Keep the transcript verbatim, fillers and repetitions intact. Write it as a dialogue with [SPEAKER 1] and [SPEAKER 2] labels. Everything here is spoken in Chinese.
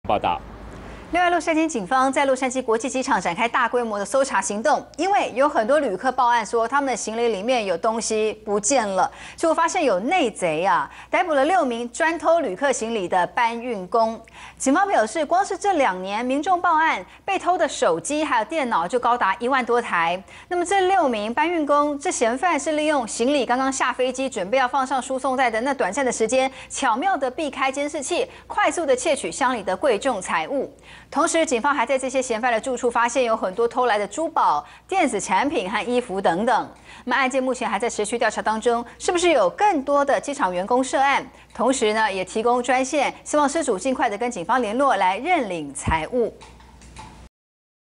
[SPEAKER 1] 报道。
[SPEAKER 2] 另外，洛杉矶警方在洛杉矶国际机场展开大规模的搜查行动，因为有很多旅客报案说他们的行李里面有东西不见了，结果发现有内贼啊，逮捕了六名专偷旅客行李的搬运工。警方表示，光是这两年，民众报案被偷的手机还有电脑就高达一万多台。那么这六名搬运工，这嫌犯是利用行李刚刚下飞机，准备要放上输送带的那短暂的时间，巧妙的避开监视器，快速的窃取箱里的贵重财物。 同时，警方还在这些嫌犯的住处发现有很多偷来的珠宝、电子产品和衣服等等。那么案件目前还在持续调查当中，是不是有更多的机场员工涉案？同时呢，也提供专线，希望失主尽快的跟警方联络来认领财物。